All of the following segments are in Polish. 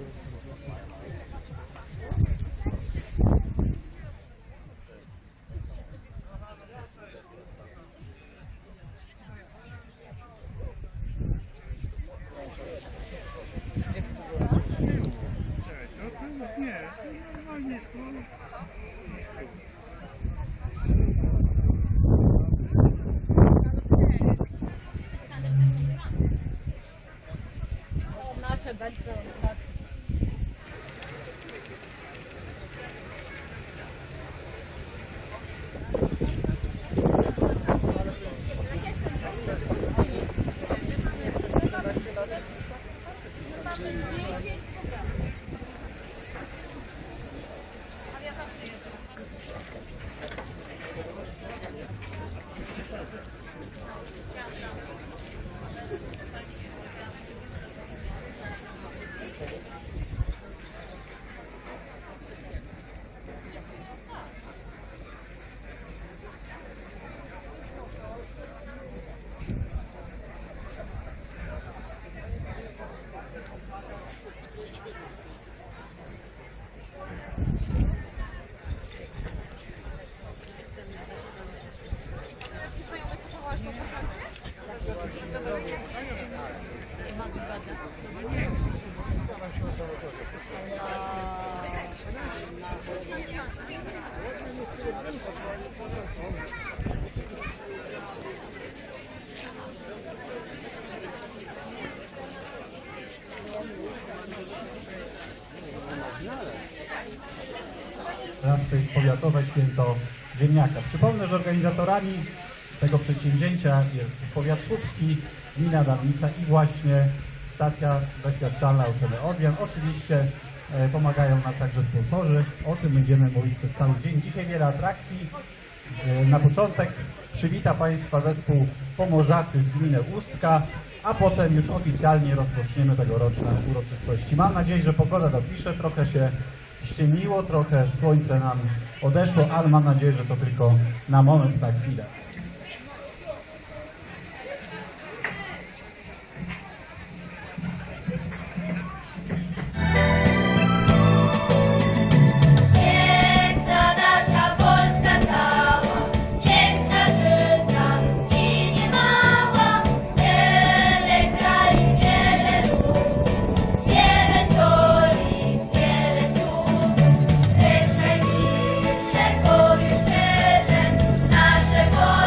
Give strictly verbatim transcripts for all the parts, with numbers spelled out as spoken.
Powiatowe Święto Ziemniaka. Przypomnę, że organizatorami tego przedsięwzięcia jest powiat słupski, gmina Dawnica i właśnie stacja doświadczalna U C D Odwian. Oczywiście e, pomagają nam także sponsorzy, o czym będziemy mówić przez cały dzień. Dzisiaj wiele atrakcji. E, na początek przywita Państwa zespół Pomorzacy z gminy Ustka, a potem już oficjalnie rozpoczniemy tegoroczne uroczystości. Mam nadzieję, że pogoda dopisze, trochę się ściemniło, trochę słońce nam odeszło, ale mam nadzieję, że to tylko na moment, na chwilę. Nasze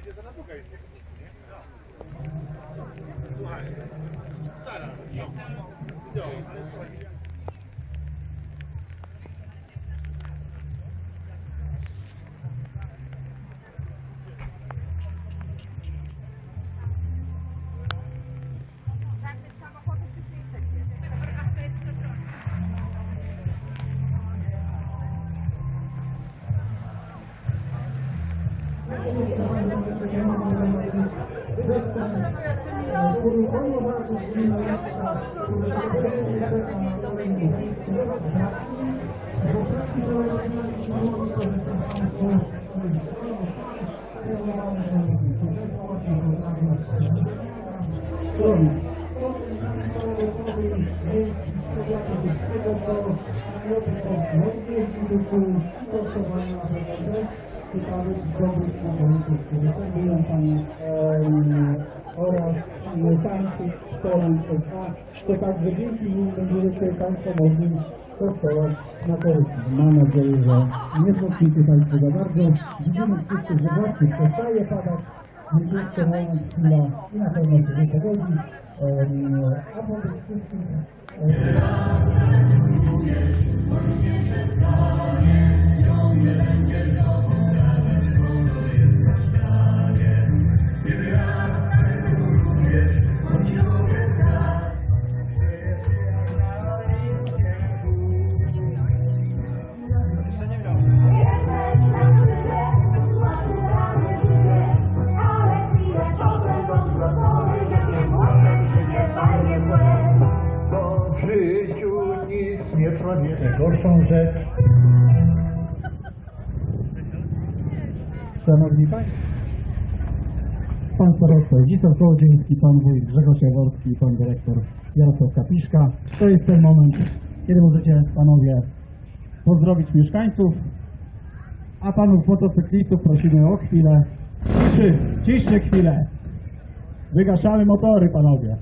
oraz tańców Toruń S A, to także dzięki nim będziecie Państwo mogli kosztować na koryki. Mam nadzieję, że nie zwątpicie Państwo za bardzo. Widzimy wszyscy, że właśnie przestaje padać, jest jeszcze moment, chwila i na pewno się nie pogodzi. A po tych wszystkich gorszą rzecz. Szanowni Państwo, Pan Starosta Zdzisław Kołodziejski, Pan Wójt Grzegorz Jaworski i Pan Dyrektor Jarosław Kapiszka. To jest ten moment, kiedy możecie Panowie pozdrowić mieszkańców, a Panów motocyklistów prosimy o chwilę ciszy, ciszy chwilę. Wygaszamy motory, Panowie.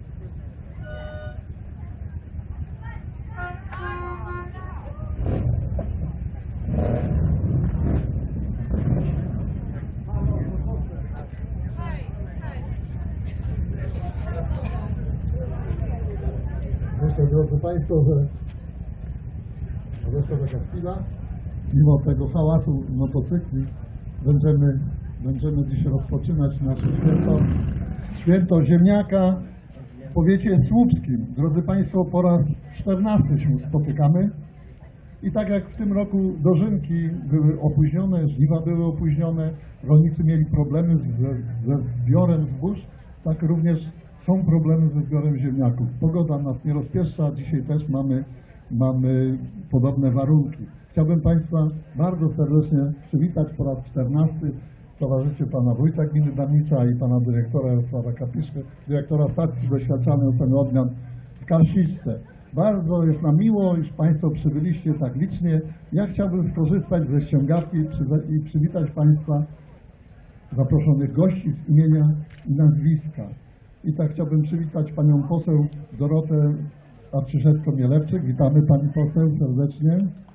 Myślę, drodzy Państwo, że nadeszła taka chwila, mimo tego hałasu motocykli, będziemy, będziemy dziś rozpoczynać nasze święto, święto ziemniaka w powiecie słupskim. Drodzy Państwo, po raz czternasty się spotykamy i tak jak w tym roku dożynki były opóźnione, żniwa były opóźnione, rolnicy mieli problemy z, ze zbiorem zbóż, tak również są problemy ze zbiorem ziemniaków. Pogoda nas nie rozpieszcza, dzisiaj też mamy, mamy podobne warunki. Chciałbym Państwa bardzo serdecznie przywitać po raz czternasty w towarzystwie Pana Wójta Gminy Dawnica i Pana Dyrektora Jarosława Kapiszkę, Dyrektora Stacji Doświadczalnej Oceny Odmian w Karsiczce. Bardzo jest nam miło, iż Państwo przybyliście tak licznie. Ja chciałbym skorzystać ze ściągawki i przywitać Państwa zaproszonych gości z imienia i nazwiska. I tak chciałbym przywitać Panią Poseł Dorotę Arczyszewską-Mielewczyk. Witamy Pani Poseł serdecznie.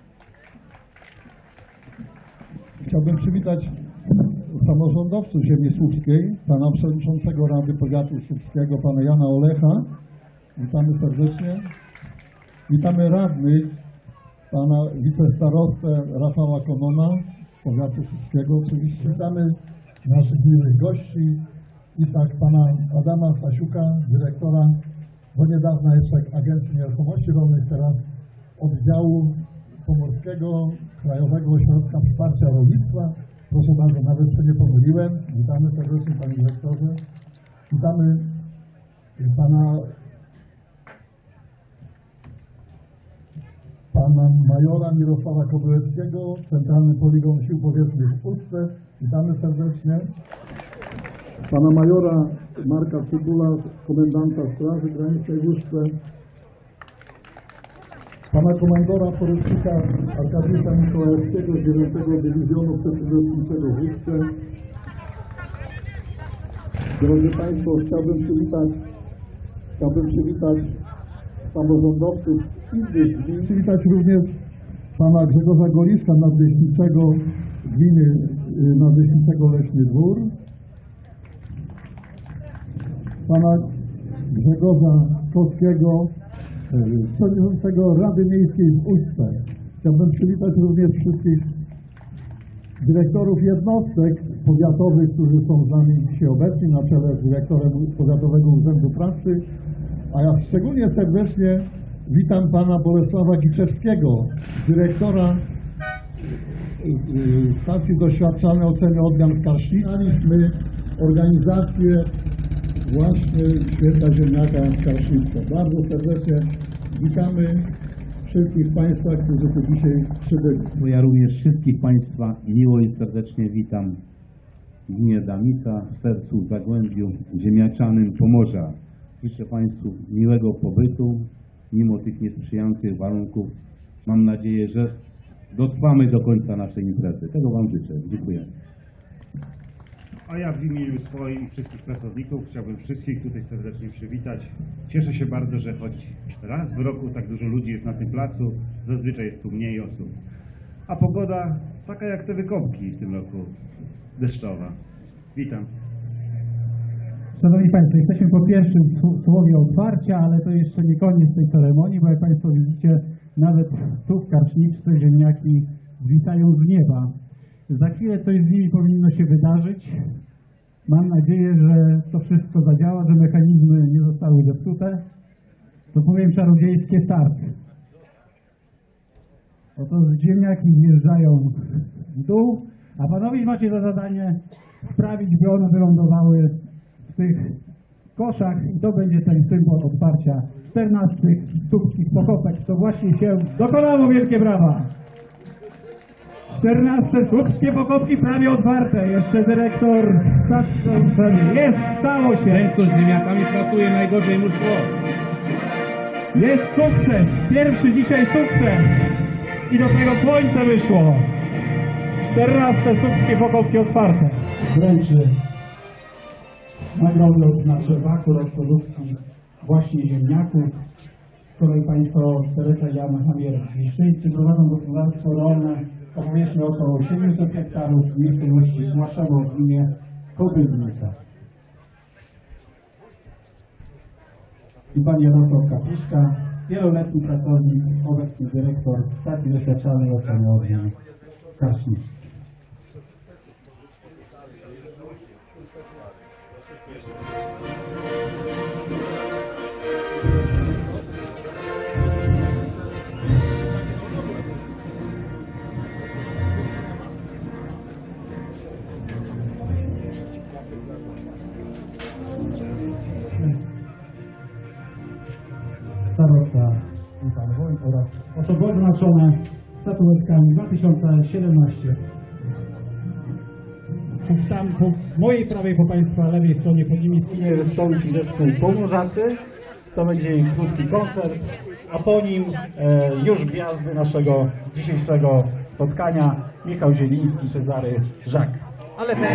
Chciałbym przywitać samorządowców ziemi słupskiej, Pana Przewodniczącego Rady Powiatu Słupskiego, Pana Jana Olecha. Witamy serdecznie. Witamy radnych, Pana Wicestarostę Rafała Konona, Powiatu Słupskiego oczywiście. Witamy naszych miłych gości. I tak Pana Adama Stasiuka, dyrektora, do niedawna jeszcze Agencji Nieruchomości Rolnych, teraz Oddziału Pomorskiego Krajowego Ośrodka Wsparcia Rolnictwa. Proszę bardzo, nawet się nie pomyliłem. Witamy serdecznie Panie Dyrektorze. Witamy Pana, Pana Majora Mirosława Kobyleckiego, Centralny Poligon Sił Powietrznych w Puszce. Witamy serdecznie. Pana Majora Marka Cybula, komendanta Straży Granicznej w Łuczce. Pana komandora porucznika Arkadiusza Mikołajewskiego z dziewiątego Dywizjonu Przeciwlotniczego w Łuczce. Drodzy Państwo, chciałbym przywitać, chciałbym przywitać samorządowców innych gmin. Przywitać również Pana Grzegorza Goliszka, nadleśniczego gminy, nadleśniczego Leśny Dwór. pana Grzegorza Kowskiego, przewodniczącego Rady Miejskiej w Uśce. Chciałbym przywitać również wszystkich dyrektorów jednostek powiatowych, którzy są z nami dzisiaj obecni, na czele z dyrektorem Powiatowego Urzędu Pracy. A ja szczególnie serdecznie witam pana Bolesława Giczewskiego, dyrektora Stacji Doświadczalnej Oceny Odmian w Karsznicy. Mieliśmy organizację właśnie Święta Ziemniaka w Karsznicy. Bardzo serdecznie witamy wszystkich Państwa, którzy tu dzisiaj przybyli. Ja również wszystkich Państwa miło i serdecznie witam w gminie Damica, w sercu Zagłębiu Ziemniaczanym Pomorza. Życzę Państwu miłego pobytu, mimo tych niesprzyjających warunków. Mam nadzieję, że dotrwamy do końca naszej imprezy. Tego Wam życzę. Dziękuję. A ja w imieniu swoim i wszystkich pracowników chciałbym wszystkich tutaj serdecznie przywitać. Cieszę się bardzo, że choć raz w roku tak dużo ludzi jest na tym placu, zazwyczaj jest tu mniej osób. A pogoda taka jak te wykopki w tym roku, deszczowa. Witam. Szanowni Państwo, jesteśmy po pierwszym słowie otwarcia, ale to jeszcze nie koniec tej ceremonii, bo jak Państwo widzicie, nawet tu w Karszniczce ziemniaki zwisają z nieba. Za chwilę coś z nimi powinno się wydarzyć. Mam nadzieję, że to wszystko zadziała, że mechanizmy nie zostały zepsute. To powiem czarodziejskie start. Oto ziemniaki wjeżdżają w dół, a panowie macie za zadanie sprawić, by one wylądowały w tych koszach i to będzie ten symbol otwarcia czternastych słupskich pokopek. To właśnie się dokonało, wielkie brawa! czternaste słupskie pokopki prawie otwarte. Jeszcze dyrektor stacji jest, stało się. Ten, co z ziemniakami pracuje, najgorzej mu szło. Jest sukces, pierwszy dzisiaj sukces. I do tego słońce wyszło. czternaste słupskie pokopki otwarte. Wręczy nagrody odznaczy W A K u rozprodukcji właśnie ziemniaków. Z kolei państwo Teresa i Jan Hamier-Liszczyńscy prowadzą gospodarstwo rolne o powierzchni około siedemset hektarów w miejscowości Młaszowo w gminie Kobylnica. I pan Jarosław Kapliszka, wieloletni pracownik, obecny dyrektor Stacji Doświadczalnej Oceny Odmian w Karszniczce. Starosta Michał Woń oraz osoby odznaczone statuetkami dwa tysiące siedemnaście. Tam po mojej prawej, po Państwa lewej stronie pod nimi wystąpi zespół Pomorzacy. To będzie krótki koncert, a po nim e, już gwiazdy naszego dzisiejszego spotkania Michał Zieliński, Cezary Żak. Ale to...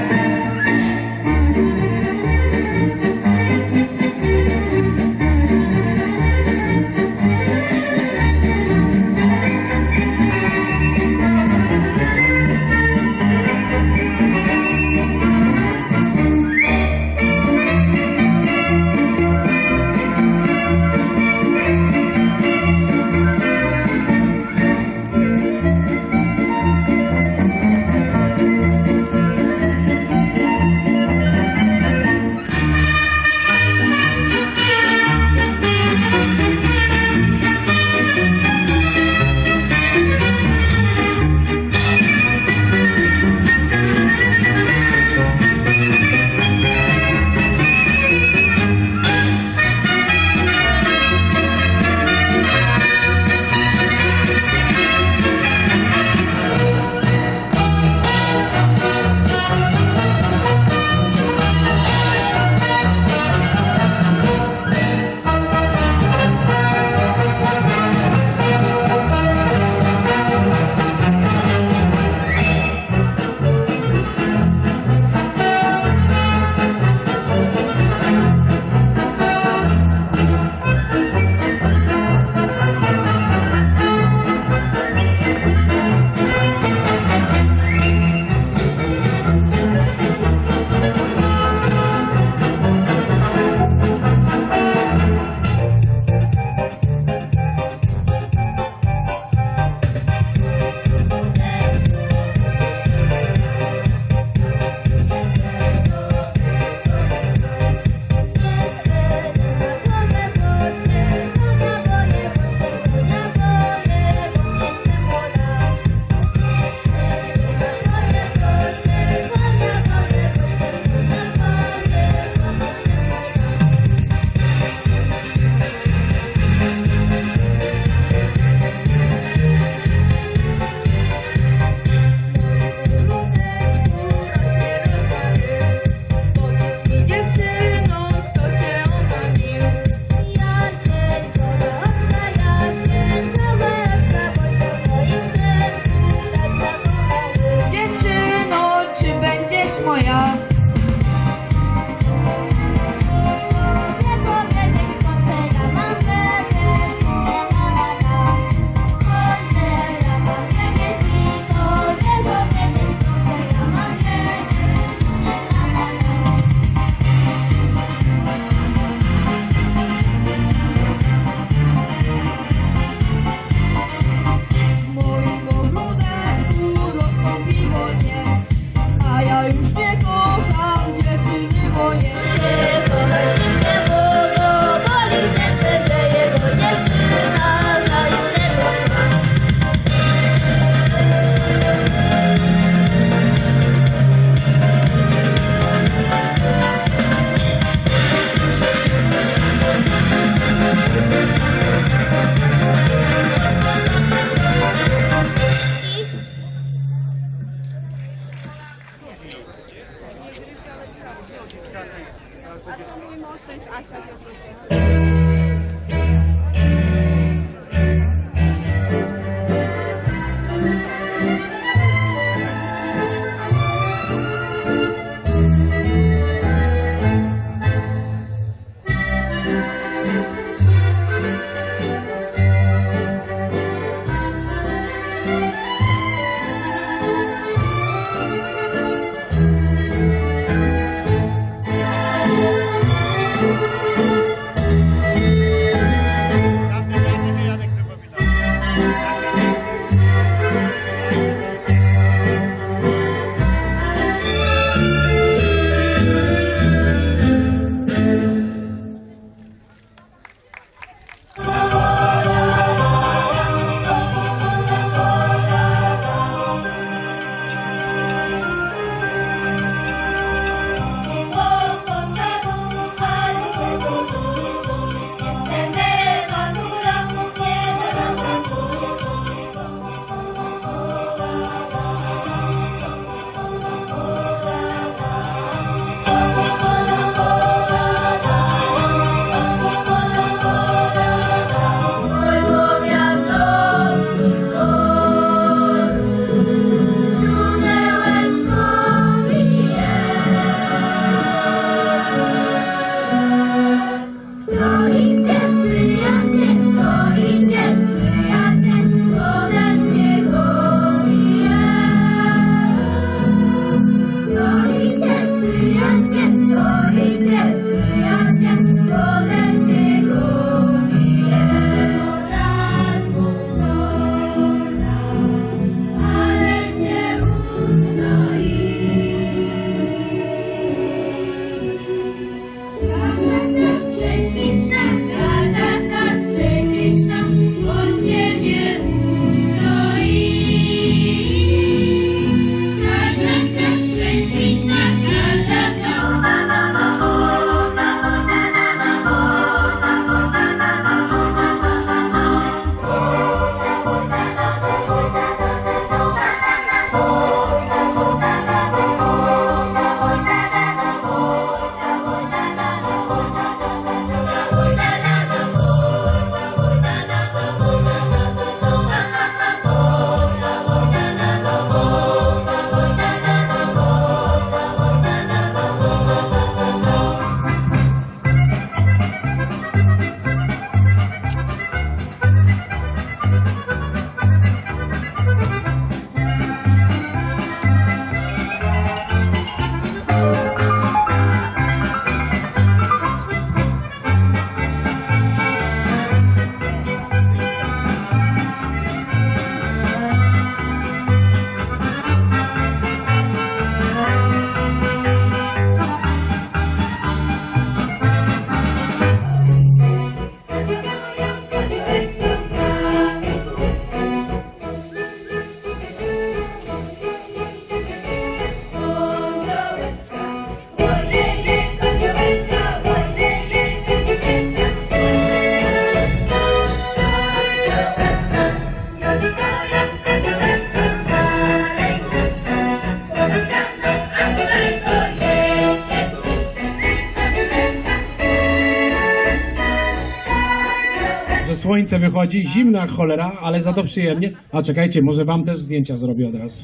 że słońce wychodzi, zimno jak cholera, ale za to przyjemnie. A czekajcie, może wam też zdjęcia zrobię od razu.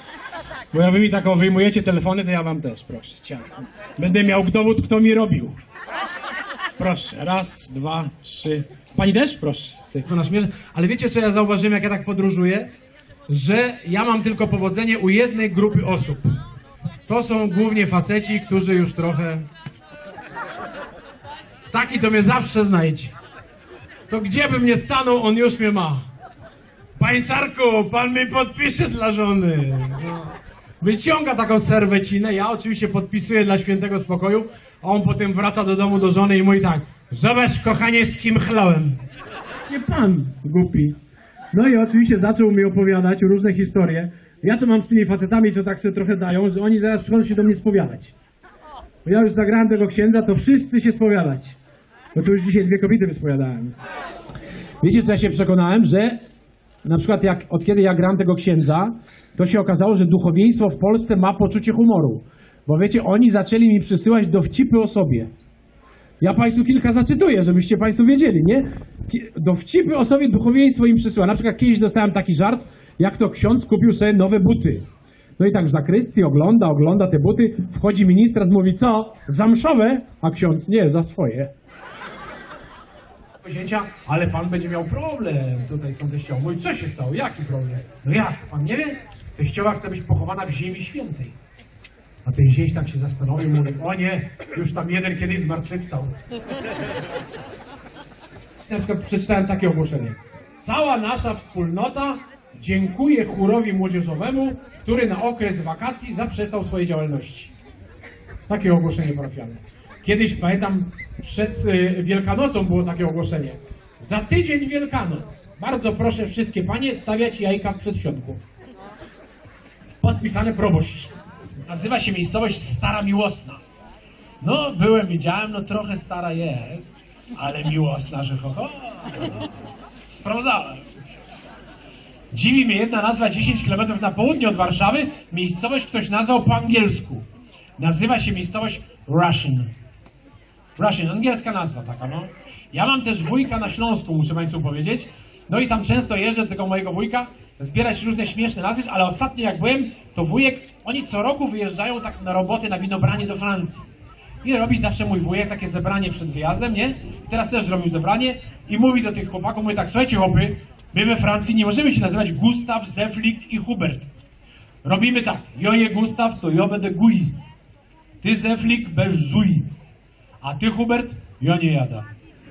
Bo jak wy mi taką wyjmujecie telefony, to ja wam też, proszę cię. Będę miał dowód, kto mi robił. Proszę, raz, dwa, trzy. Pani też? Proszę. Cyk. Na śmierze. Ale wiecie, co ja zauważyłem, jak ja tak podróżuję? Że ja mam tylko powodzenie u jednej grupy osób. To są głównie faceci, którzy już trochę... Taki to mnie zawsze znajdzie. To gdzie bym nie stanął, on już mnie ma. Panie Czarku, pan mi podpisze dla żony. No. Wyciąga taką serwecinę, ja oczywiście podpisuję dla świętego spokoju, a on potem wraca do domu do żony i mówi tak: zobacz, kochanie, z kim chlałem. Nie pan, głupi. No i oczywiście zaczął mi opowiadać różne historie. Ja to mam z tymi facetami, co tak sobie trochę dają, że oni zaraz przychodzą się do mnie spowiadać. Bo ja już zagrałem tego księdza, to wszyscy się spowiadać. Bo tu już dzisiaj dwie kobiety wyspowiadałem. Wiecie, co ja się przekonałem? Że na przykład jak, od kiedy ja gram tego księdza, to się okazało, że duchowieństwo w Polsce ma poczucie humoru. Bo wiecie, oni zaczęli mi przysyłać dowcipy o sobie. Ja Państwu kilka zacytuję, żebyście Państwo wiedzieli, nie? Ki- Dowcipy o sobie duchowieństwo im przysyła. Na przykład kiedyś dostałem taki żart, jak to ksiądz kupił sobie nowe buty. No i tak w zakrystii ogląda, ogląda te buty, wchodzi ministrant, mówi co? Zamszowe? A ksiądz nie, za swoje. Zięcia, ale pan będzie miał problem tutaj z tą teściową. Mówi, co się stało? Jaki problem? No jak? Pan nie wie? Teściowa chce być pochowana w ziemi świętej. A ten zięć tak się zastanowił, mówi, o nie, już tam jeden kiedyś zmartwychwstał. Na przykład przeczytałem takie ogłoszenie. Cała nasza wspólnota dziękuję chórowi młodzieżowemu, który na okres wakacji zaprzestał swojej działalności. Takie ogłoszenie parafialne. Kiedyś, pamiętam, przed y, Wielkanocą było takie ogłoszenie. Za tydzień Wielkanoc. Bardzo proszę wszystkie panie stawiać jajka w przedsionku. Podpisane proboszcz. Nazywa się miejscowość Stara Miłosna. No, byłem, widziałem, no trochę stara jest, ale miłosna, że ho, ho. Sprawdzałem. Dziwi mnie jedna nazwa dziesięć kilometrów na południe od Warszawy. Miejscowość ktoś nazwał po angielsku. Nazywa się miejscowość Russian. Russian, angielska nazwa taka, no. Ja mam też wujka na Śląsku, muszę Państwu powiedzieć. No i tam często jeżdżę do tego mojego wujka, zbierać różne śmieszne nazwy, ale ostatnio jak byłem, to wujek, oni co roku wyjeżdżają tak na roboty, na winobranie do Francji. I robi zawsze mój wujek takie zebranie przed wyjazdem, nie? I teraz też zrobił zebranie i mówi do tych chłopaków, mówi tak, słuchajcie chłopy, my we Francji nie możemy się nazywać Gustaw, Zeflik i Hubert. Robimy tak, joje Gustaw, to ja będę Guy. Ty Zeflik, będziesz Zuj. A ty Hubert, ja nie jada.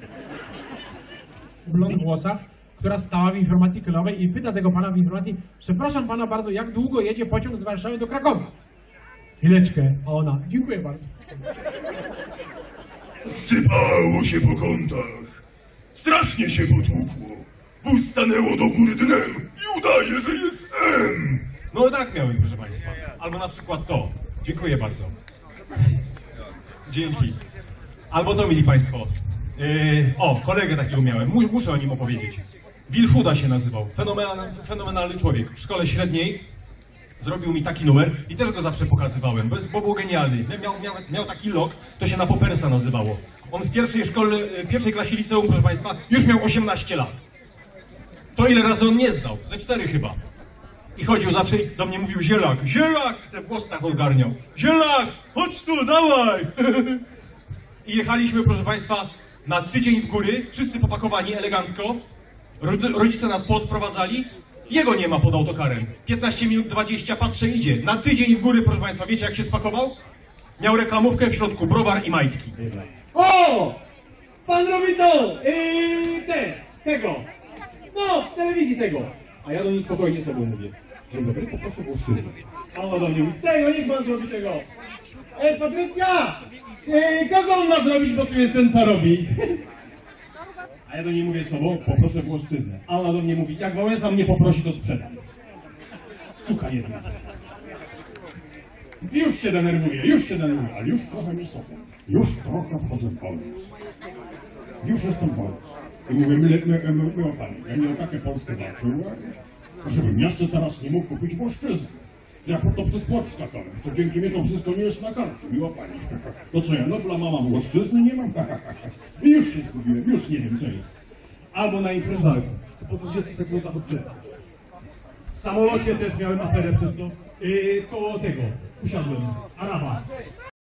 Blond w włosach, która stała w informacji kolejowej i pyta tego pana w informacji, przepraszam pana bardzo, jak długo jedzie pociąg z Warszawy do Krakowa? Chwileczkę, a ona, dziękuję bardzo. Sypało się po kątach. Strasznie się potłukło. Wóz stanęło do góry dnem i udaje, że jest M. No tak miałem, proszę Państwa. Albo na przykład to. Dziękuję bardzo. Dzięki. Albo to, mili Państwo. Yy, o, kolegę takiego miałem. Mu- Muszę o nim opowiedzieć. Wilhuda się nazywał. Fenomenalny, fenomenalny człowiek. W szkole średniej zrobił mi taki numer i też go zawsze pokazywałem, bo, jest, bo był genialny. Miał, miał, miał taki lok, to się na Popersa nazywało. On w pierwszej szkole, w pierwszej klasie liceum, proszę Państwa, już miał osiemnaście lat. To ile razy on nie zdał? Ze cztery chyba. I chodził zawsze i do mnie mówił, zielak, zielak, te włos tak odgarniał. Zielak, chodź tu, dawaj. I jechaliśmy, proszę Państwa, na tydzień w góry, wszyscy popakowani elegancko. Rodzice nas podprowadzali. Jego nie ma pod autokarem. piętnaście minut, dwadzieścia, patrzę, idzie. Na tydzień w góry, proszę Państwa, wiecie jak się spakował? Miał reklamówkę, w środku browar i majtki. O! Pan robi to! Yy, te, tego! No, w telewizji tego! A ja do nich spokojnie sobie mówię. Dzień dobry, poproszę włoszczyznę. A ona do mnie mówi, czego, niech pan zrobi tego! Ej, Patrycja! Yy, kogo on ma zrobić, bo tu jest ten, co robi? A ja do niej mówię sobą, poproszę włoszczyznę. A ona do mnie mówi, jak Wałęsa mnie poprosi, to sprzedam. Suka jedna. Już się denerwuję, już się denerwuję, ale już trochę mi sobie. Już trochę wchodzę w bonus. Już jestem bonus. I mówię, my, my, my, my, my o pani, ja nie o takie Polskę zacząłem, żebym ja sobie teraz nie mógł kupić włoszczyzny. Ja po to przez płot skakałem, jeszcze dzięki mnie to wszystko nie jest na kartę, miła pani. To co ja, Nobla mama włoszczyzny nie mam? I już się zgubiłem, już nie wiem co jest. Albo na imprezach, po dwudziestu sekundach od brzegu. W samolocie też miałem aferę przez to. Yy, koło tego usiadłem, Araba.